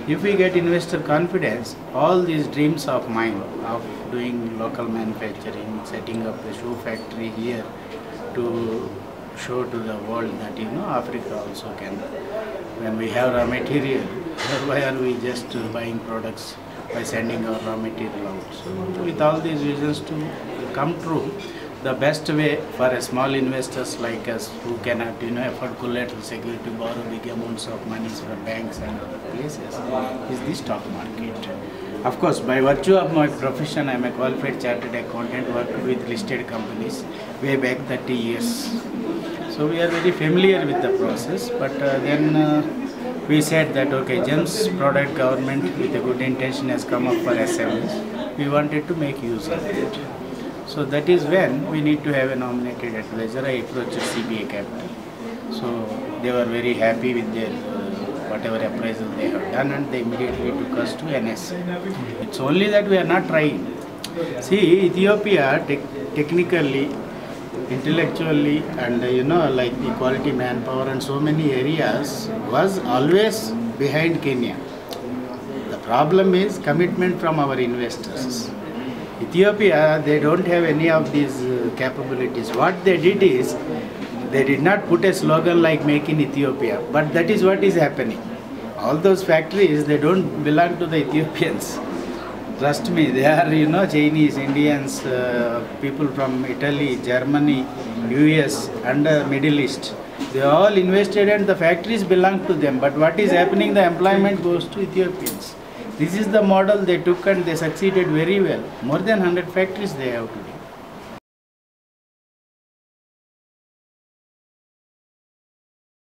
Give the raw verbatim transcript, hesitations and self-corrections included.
If we get investor confidence, all these dreams of mine of doing local manufacturing, setting up a shoe factory here to show to the world that, you know, Africa also can. When we have raw material, why are we just buying products by sending our raw material out? So with all these visions to come true, the best way for a small investors like us who cannot, you know, afford collateral security to borrow big amounts of money from banks and other places is the stock market. Of course, by virtue of my profession, I am a qualified chartered accountant, worked with listed companies way back thirty years. So we are very familiar with the process, but uh, then uh, we said that, okay, GEMS product government with a good intention has come up for S M Es. We wanted to make use of it. So that is when we need to have a nominated advisor. I approached C B A Capital. So they were very happy with their uh, whatever appraisal they have done, and they immediately took us to N S. It's only that we are not trying. See, Ethiopia te technically, intellectually, and uh, you know, like the quality manpower and so many areas was always behind Kenya. The problem is commitment from our investors. Ethiopia, they don't have any of these uh, capabilities. What they did is, they did not put a slogan like Make in Ethiopia, but that is what is happening. All those factories, they don't belong to the Ethiopians. Trust me, they are, you know, Chinese, Indians, uh, people from Italy, Germany, U S and uh, Middle East. They all invested and the factories belong to them. But what is happening, the employment goes to Ethiopians. This is the model they took and they succeeded very well. More than one hundred factories they have today.